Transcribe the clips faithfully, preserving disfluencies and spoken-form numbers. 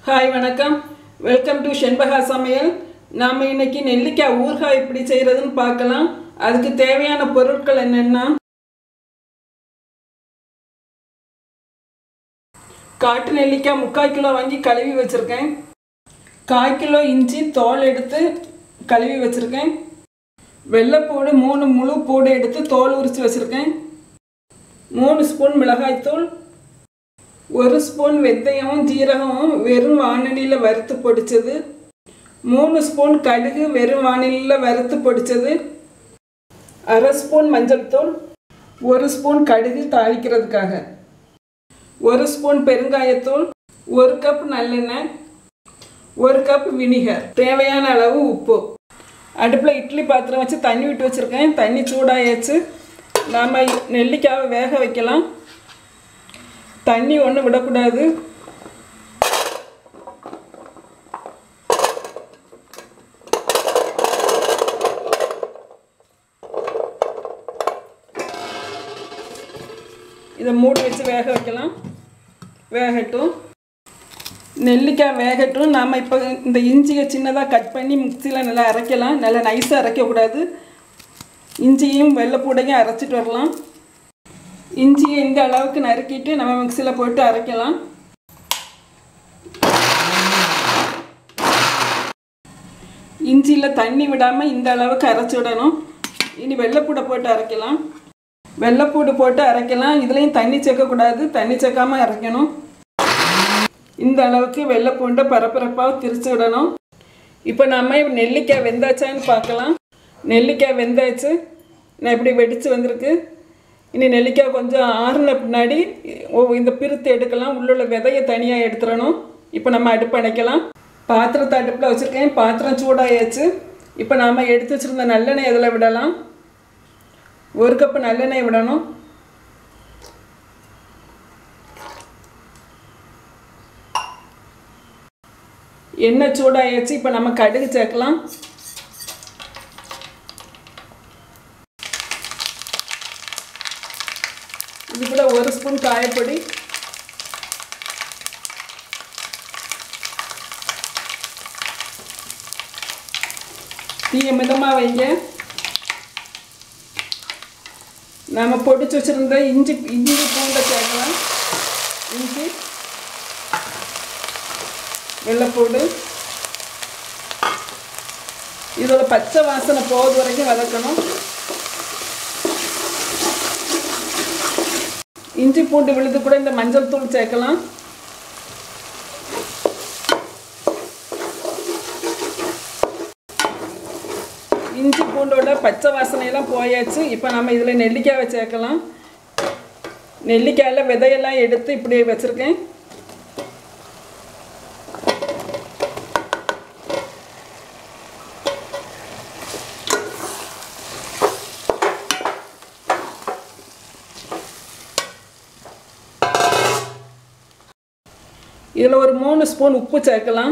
Hi வணக்கம். Welcome to ஷென்பகா சமையல். நாம் இன்னைக்கு நெல்லிக்காய் ஊறுகாய் எப்படி செய்கிறதுன்னு பார்க்கலாம். அதுக்கு தேவையான பொருட்கள் என்னென்னா, காட்டு நெல்லிக்காய் முக்கால் கிலோ வாங்கி கழுவி வச்சுருக்கேன். கால் கிலோ இஞ்சி தோல் எடுத்து கழுவி வச்சுருக்கேன். வெள்ளைப்பூடு மூணு முழு பூடு எடுத்து தோல் உரித்து வச்சுருக்கேன். மூணு ஸ்பூன் மிளகாய்த்தூள், ஒரு ஸ்பூன் வெந்தயமும் ஜீரகமும் வெறும் வாணலியில் வறுத்து பொடிச்சது, மூணு ஸ்பூன் கடுகு வெறும் வாணலியில் வறுத்து பொடிச்சது, அரை ஸ்பூன் மஞ்சள் தூள், ஒரு ஸ்பூன் கடுகு தாளிக்கிறதுக்காக, ஒரு ஸ்பூன் பெருங்காயத்தூள், ஒரு கப் நல்லெண்ணெய், ஒரு கப் வினிகர், தேவையான அளவு உப்பு. அடுப்பில் இட்லி பாத்திரம் வச்சு தண்ணி விட்டு வச்சுருக்கேன். தண்ணி சூடாயாச்சு. நாம் நெல்லிக்காவை வேக வைக்கலாம். தண்ணி ஒன்றும் விடக்கூடாது. இதை மூடி வச்சு வேக வைக்கலாம். வேகட்டும். நெல்லிக்காய் வேகட்டும். நாம் இப்போ இந்த இஞ்சியை சின்னதாக கட் பண்ணி மிக்சியில் நல்லா அரைக்கலாம். நல்லா நைஸாக அரைக்கக்கூடாது. இஞ்சியும் வெள்ளைப்பூடையும் அரைச்சிட்டு வரலாம். இஞ்சியை இந்த அளவுக்கு நறுக்கிட்டு நம்ம மிக்சியில் போட்டு அரைக்கலாம். இஞ்சியில் தண்ணி விடாமல் இந்த அளவுக்கு அரைச்சி விடணும். இனி வெள்ளைப்பூடை போட்டு அரைக்கலாம். வெள்ளைப்பூடு போட்டு அரைக்கலாம். இதுலேயும் தண்ணி சேர்க்கக்கூடாது. தண்ணி சேர்க்காமல் அரைக்கணும். இந்த அளவுக்கு வெள்ளைப்பூண்டை பரபரப்பாக திரிச்சு விடணும். இப்போ நம்ம நெல்லிக்காய் வெந்தாச்சான்னு பார்க்கலாம். நெல்லிக்காய் வெந்தாச்சு. நான் இப்படி வெடித்து வந்திருக்கு. இனி நெல்லிக்காய் கொஞ்சம் ஆறுன பின்னாடி இந்த பிரித்து எடுக்கலாம். உள்ள விதையை தனியாக எடுத்துடணும். இப்போ நம்ம அடுப்பு அணைக்கலாம். பாத்திரத்தை அடுப்பில் வச்சுருக்கேன். பாத்திரம் சூடாயாச்சு. இப்போ நாம் எடுத்து வச்சுருந்த நல்லெண்ணெய் இதில் விடலாம். ஒரு கப்பு நல்லெண்ணெய் விடணும். எண்ணெய் சூடாயாச்சு. இப்போ நம்ம கடுகு சேர்க்கலாம். இது கூட ஒரு ஸ்பூன் காயப்பொடி, தீய மிதமாக வைங்க. நாம் பொடிச்சு வச்சுருந்த இஞ்சி இஞ்சி பூண்டை சேர்க்கலாம். இஞ்சி, வெள்ளைப்பூடு, இதோட பச்சை வாசனை போது வரைக்கும் வதக்கணும். இஞ்சி பூண்டு விழுது கூட இந்த மஞ்சள் தூள் சேர்க்கலாம். இஞ்சி பூண்டோட பச்சை வாசனையெல்லாம் போயாச்சு. இப்போ நம்ம இதில் நெல்லிக்காவை சேர்க்கலாம். நெல்லிக்காயில் விதையெல்லாம் எடுத்து இப்படி வச்சுருக்கேன். இதில் ஒரு மூணு ஸ்பூன் உப்பு சேர்க்கலாம்.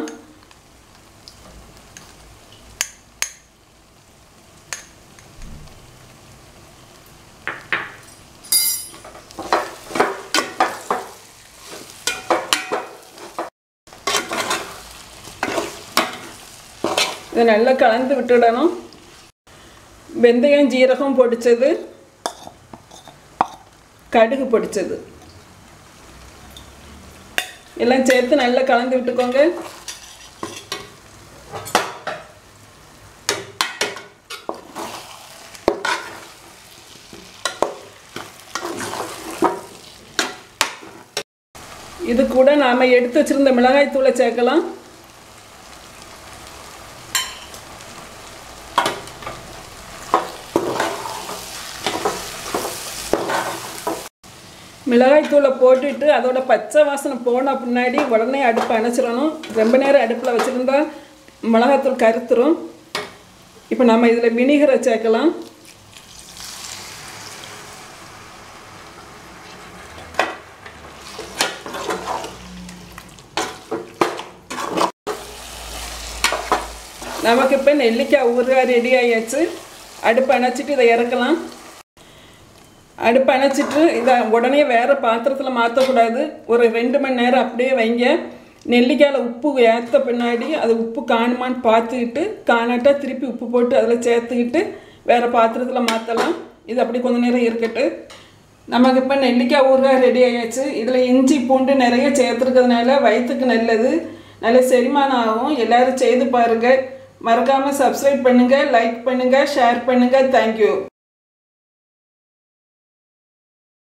இதை நல்லா கலந்து விட்டுடணும். வெந்தயம் ஜீரகம் பொடிச்சது, கடுகு பொடிச்சது எல்லாம் சேர்த்து நல்லா கலந்து விட்டுக்கோங்க. இது கூட நாம எடுத்து வச்சிருந்த மிளகாய் தூளை சேர்க்கலாம். மிளகாய் தூளை போட்டுட்டு அதோட பச்சை வாசனை போன பின்னாடி உடனே அடுப்பை அணைச்சிடணும். ரொம்ப நேரம் அடுப்பில் வச்சுருந்தா மிளகாத்தூள் கருத்துரும். இப்போ நம்ம இதில் வினிகரை சேர்க்கலாம். நமக்கு இப்போ நெல்லிக்காய் ஊறுகாய் ரெடி ஆயாச்சு. அடுப்பு அணைச்சிட்டு இதை இறக்கலாம். அடுப்பு அணைச்சிட்டு இதை உடனே வேறு பாத்திரத்தில் மாற்றக்கூடாது. ஒரு ரெண்டு மணி நேரம் அப்படியே வைங்க. நெல்லிக்காயில் உப்பு ஏற்ற பின்னாடி அது உப்பு காணுமான்னு பார்த்துக்கிட்டு காணாட்டா திருப்பி உப்பு போட்டு அதில் சேர்த்துக்கிட்டு வேறு பாத்திரத்தில் மாற்றலாம். இது அப்படி கொஞ்சம் நேரம் இருக்கட்டு. நமக்கு இப்போ நெல்லிக்காய் ஊறுகாய் ரெடி ஆகியாச்சு. இதில் இஞ்சி பூண்டு நிறைய சேர்த்துருக்கிறதுனால வயிற்றுக்கு நல்லது, நல்ல செரிமானம் ஆகும். எல்லோரும் செய்து பாருங்கள். மறக்காமல் சப்ஸ்கிரைப் பண்ணுங்கள், லைக் பண்ணுங்கள், ஷேர் பண்ணுங்கள். தேங்க்யூ.